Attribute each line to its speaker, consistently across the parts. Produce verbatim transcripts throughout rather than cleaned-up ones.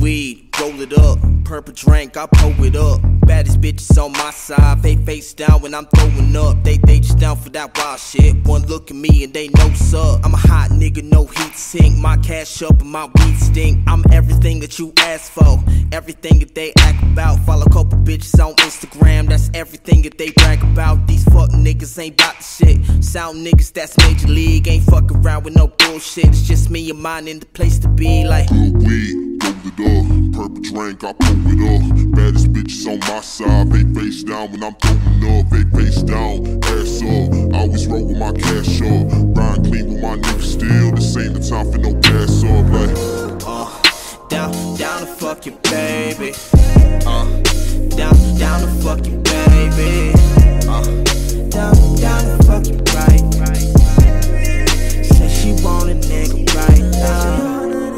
Speaker 1: weed, roll it up. Purple drink, I pull it up. Baddest bitches on my side, they face down when I'm throwing up. They they just down for that wild shit. One look at me and they know what's up. I'm a hot nigga, no heat sink. My cash up and my weed stink. I'm everything that you asked for, everything that they act about. Follow a couple bitches on Instagram, that's everything that they brag about. These fuck niggas ain't bout the shit. Sound niggas that's major league, ain't fuck around with no bullshit. It's just me and mine in the place to be like.
Speaker 2: Good weed, roll it up. Purple drink, I pull it up. Baddest bitches on my side, they face down when I'm throwing up. They face down, ass up. Always roll with my cash up. Rhyme clean with my niggas still. This ain't the time for no pass up. Like,
Speaker 1: uh, down, down to fuck you, baby. Uh, down, down to fuck you, baby. Uh, down, down to fuck you, right, right. Said she want a nigga right now.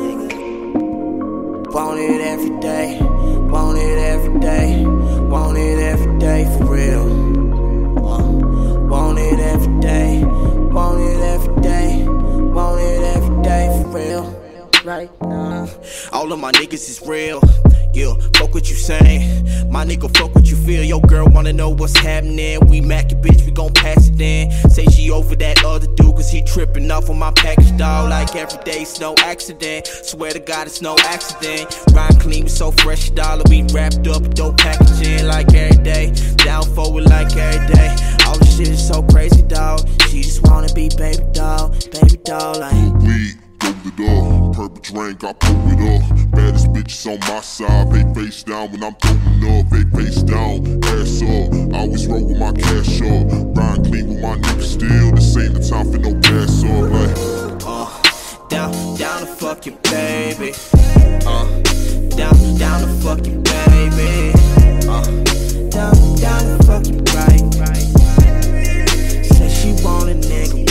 Speaker 1: Want it every day, want it every day, want it every day for real. Uh, want it every day, want it every day, want it every day for real. Right now, all of my niggas is real. Yeah, fuck what you saying. My nigga, fuck what you feel. Your girl wanna know what's happening. We Mac it, bitch, we gon' pass it in. Say she over that other dude, cause he tripping off on my package, dog. Like every day, it's no accident. Swear to God, it's no accident. Rhyme clean, we so fresh, dollar. We wrapped up, dope packaging like every day. Down forward like every day. All this shit is so crazy, dog. She just wanna be baby doll, baby doll, like.
Speaker 2: weed, roll it up. Purple drink, I pull it up. Baddest bitches on my side, they face down when I'm throwing up. They face down, ass up. Always roll with my cash up. Rhyme clean with my niggas still. This ain't the time for no pass up. Like,
Speaker 1: uh, down, down to fuck you, baby. Uh, down, down to fuck you, baby. Uh, down, down to fuck you, right, right. Said she want a nigga.